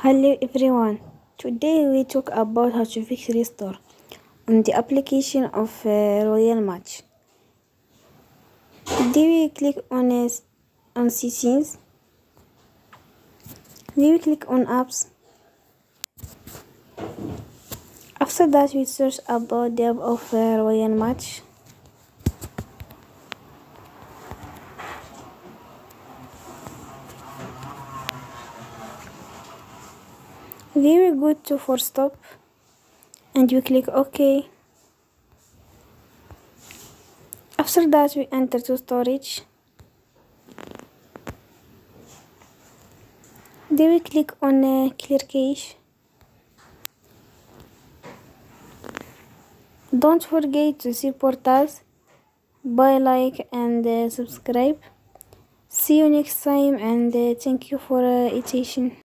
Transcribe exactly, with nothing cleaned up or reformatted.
Hello everyone. Today we talk about how to fix restore on the application of uh, Royal Match. Then we click on uh, on settings. Then we click on apps. After that we search about the app of uh, Royal Match. Then we go to for stop and we click OK. After that we enter to storage. Then we click on uh, clear cache. Don't forget to support us by like and uh, subscribe. See you next time and uh, thank you for uh, attention.